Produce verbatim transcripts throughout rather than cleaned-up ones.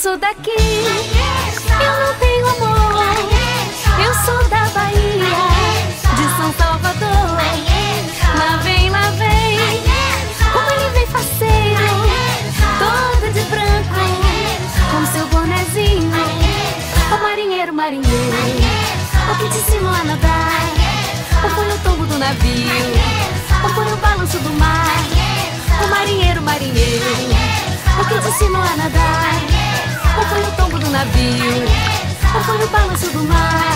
sou daqui, eu não tenho amor. Eu sou da Bahia, de São Salvador. Lá vem, lá vem, como ele vem faceiro, todo de branco, com seu bonezinho. Ô marinheiro, marinheiro, o que te ensinou a nadar? Ou foi o tombo do navio? Ou foi o balanço do mar? Ô marinheiro, marinheiro, o que te ensinou a nadar? Ou foi o tombo do navio? Ou foi o balanço do mar?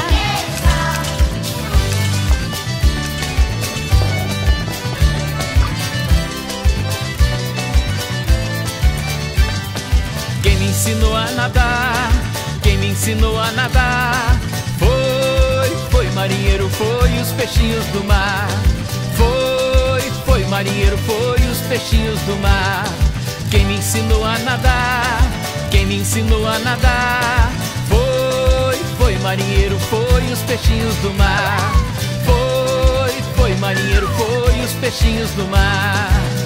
Quem me ensinou a nadar, quem me ensinou a nadar Foi, foi marinheiro, foi os peixinhos do mar. Foi, foi marinheiro, foi os peixinhos do mar. Quem me ensinou a nadar, quem me ensinou a nadar Foi, foi marinheiro, foi os peixinhos do mar. Foi, foi marinheiro, foi os peixinhos do mar.